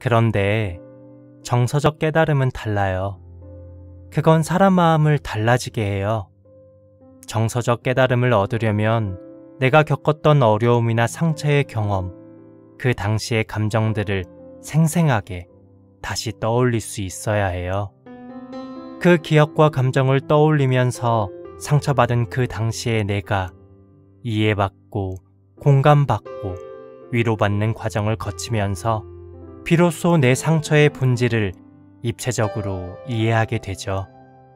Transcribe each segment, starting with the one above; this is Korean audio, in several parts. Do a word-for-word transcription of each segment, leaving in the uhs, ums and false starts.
그런데 정서적 깨달음은 달라요. 그건 사람 마음을 달라지게 해요. 정서적 깨달음을 얻으려면 내가 겪었던 어려움이나 상처의 경험, 그 당시의 감정들을 생생하게 다시 떠올릴 수 있어야 해요. 그 기억과 감정을 떠올리면서 상처받은 그 당시의 내가 이해받고 공감받고 위로받는 과정을 거치면서 비로소 내 상처의 본질을 입체적으로 이해하게 되죠.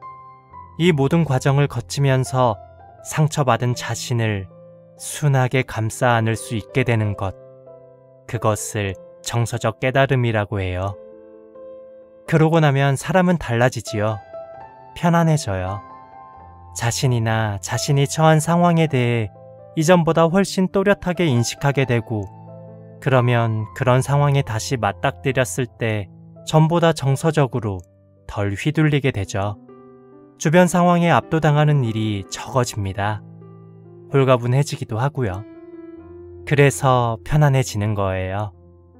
이 모든 과정을 거치면서 상처받은 자신을 순하게 감싸 안을 수 있게 되는 것, 그것을 정서적 깨달음이라고 해요. 그러고 나면 사람은 달라지지요. 편안해져요. 자신이나 자신이 처한 상황에 대해 이전보다 훨씬 또렷하게 인식하게 되고, 그러면 그런 상황에 다시 맞닥뜨렸을 때 전보다 정서적으로 덜 휘둘리게 되죠. 주변 상황에 압도당하는 일이 적어집니다. 홀가분해지기도 하고요. 그래서 편안해지는 거예요.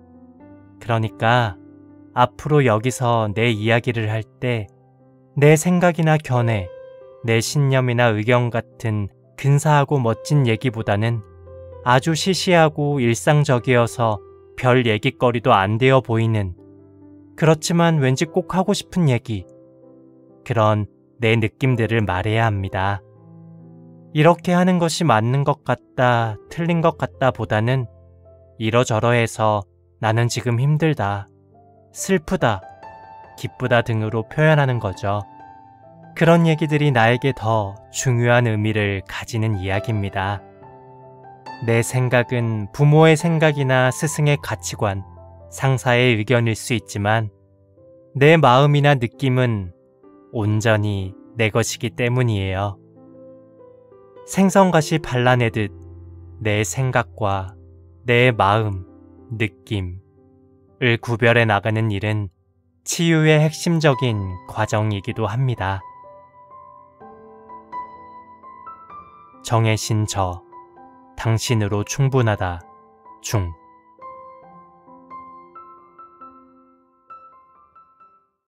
그러니까 앞으로 여기서 내 이야기를 할 때 내 생각이나 견해, 내 신념이나 의견 같은 근사하고 멋진 얘기보다는 아주 시시하고 일상적이어서 별 얘기거리도 안 되어 보이는, 그렇지만 왠지 꼭 하고 싶은 얘기, 그런 내 느낌들을 말해야 합니다. 이렇게 하는 것이 맞는 것 같다, 틀린 것 같다 보다는 이러저러해서 나는 지금 힘들다, 슬프다, 기쁘다 등으로 표현하는 거죠. 그런 얘기들이 나에게 더 중요한 의미를 가지는 이야기입니다. 내 생각은 부모의 생각이나 스승의 가치관, 상사의 의견일 수 있지만 내 마음이나 느낌은 온전히 내 것이기 때문이에요. 생선가시 발라내듯 내 생각과 내 마음, 느낌을 구별해 나가는 일은 치유의 핵심적인 과정이기도 합니다. 정해신 저, 당신으로 충분하다 중